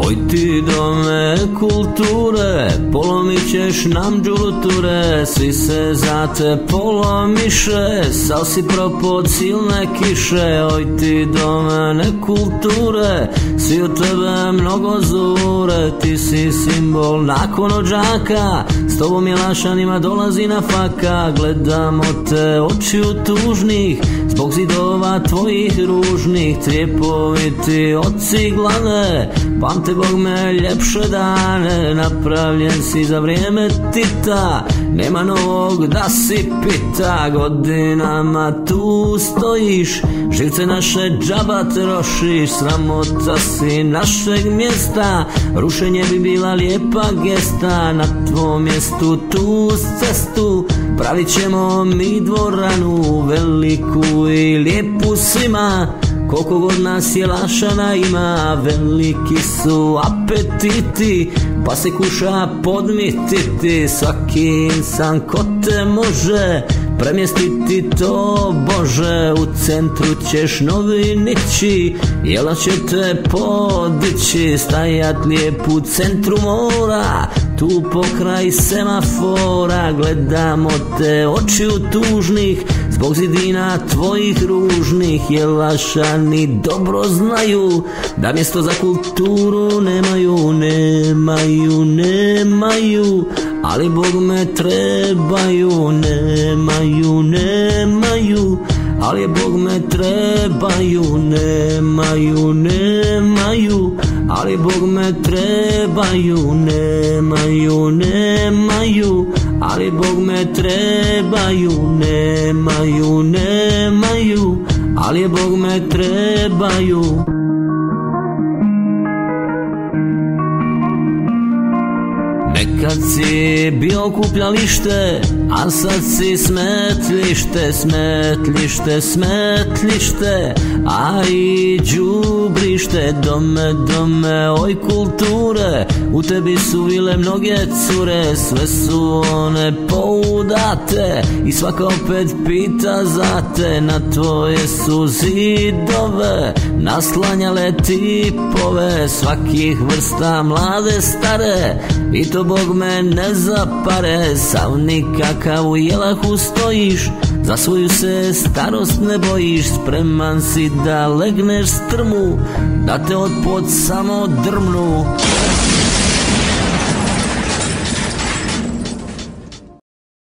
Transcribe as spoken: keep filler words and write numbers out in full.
Oj ti dome kulture, polomit ćeš nam džuluture, svi se za te polomiše, sav si propod silne kiše. Oj ti dome kulture, svi od tebe mnogo zure, ti si simbol nakon odžaka, s tobom je lašanima dolazi na faka. Gledamo te očiju tužnih, zbog zidova tvojih ružnih, trijepoviti od ciglane, pamte Bog me ljepše dane. Napravljen si za vrijeme Tita, nema novog da si pita, godinama tu stojiš, živce naše džaba trošiš, sramota si našeg mjesta, rušenje bi bila lijepa gesta. Na tvom mjestu tu cestu pravit ćemo mi dvoranu, veliku i lijepu svima, koliko god nas je lašana ima. Veliki su apetiti, pa se kuša podmititi, svaki insan ko te može premjestiti to Bože. U centru ćeš novi nići, jela će te podići, stajat lijep u centru mora, tu pokraj semafora. Gledamo te očiju tužnih, zbog zidina tvojih ružnih, jer lašani dobro znaju da mjesto za kulturu nemaju, nemaju, nemaju, ali Bog me trebaju, nemaju, nemaju, ali Bog me trebaju, nemaju, nemaju, ali Bog me trebaju, nemaju, nemaju, ali Bog me trebaju, nemaju, nemaju, ali Bog me trebaju. Nekad si bio okupljalište, a sad si smetlište, smetlište, smetlište, a i đubrište. Dome, dome, oj kulture, u tebi su vile mnoge cure, sve su one poudate i svaka opet pita za te. Na tvoje su zidove naslanjale tipove svakih vrsta, mlade, stare, i to Bog me ne zapare. Sav nikakav u jelahu stojiš, za svoju se starost ne bojiš, spreman si da legneš strmu, da te od pod samo drmnu.